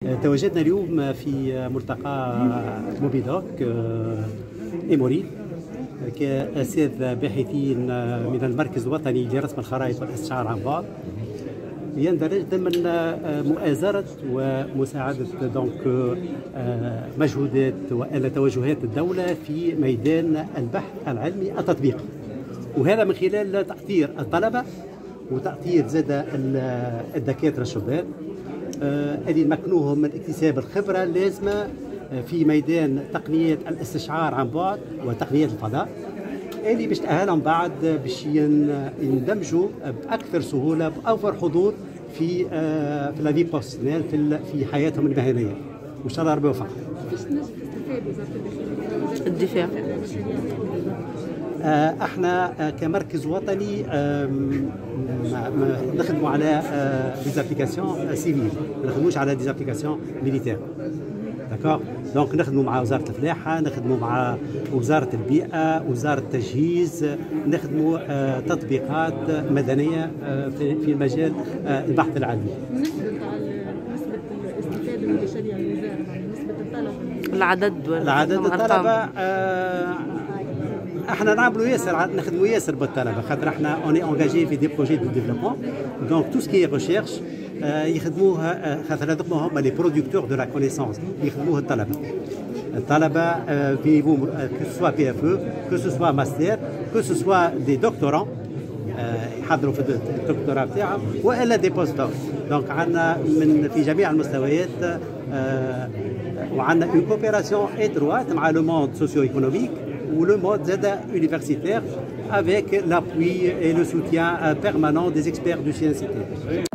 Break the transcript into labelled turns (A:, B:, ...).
A: تواجدنا اليوم في ملتقى موبيدوك إيموري كأساتذة باحثين من المركز الوطني لرسم الخرائط والاستشعار عن بعد، يندرج ضمن مؤازرة ومساعدة مجهودات وتوجهات الدولة في ميدان البحث العلمي التطبيقي، وهذا من خلال تأطير الطلبة وتأطير زاد الدكاترة الشباب اللي نمكنوهم من اكتساب الخبرة اللازمة في ميدان تقنية الاستشعار عن بعد وتقنية الفضاء، اللي باش تأهلهم بعد باش يندمجوا بأكثر سهولة بأوفر حضور في لافي بروفيسيونيل في حياتهم المهنية، وإن شاء الله ربي يوفقهم.
B: كيفاش تنجم تستفاد وزارة الدفاع؟
A: احنا كمركز وطني نخدموا على ديزابليكاسيون سيفيل، ما نخدموش على ديزابليكاسيون ميليتير. داكور، دونك نخدموا مع وزارة الفلاحة، نخدموا مع وزارة البيئة، وزارة التجهيز، نخدموا تطبيقات مدنية في مجال البحث العلمي.
B: نسبة الاستفادة من مشاريع الوزارة، نسبة الطلبة،
A: العدد الطلبة احنا نعملوا ياسر، نخدموا ياسر بالطلبه، خاطر احنا اوني انجاجي في دي بروجي دو ديفلوبمون، دونك تو سكي ريشيرش يخدموها، خاطر هذوك هما لي برودكتور دو لا كونيسونس، يخدموه الطلبه في نيفو كو سوا بي اف او، كو سوا ماستر، كو سوا دي دكتورون يحضروا في الدكتوراه تاعهم، والا دي بوست دوك. دونك عندنا في جميع المستويات، وعندنا اون كوبيراسيون étroite مع لو موند سوسيو ايكونوميك ou le mode universitaire avec l'appui et le soutien permanent des experts du CNCT.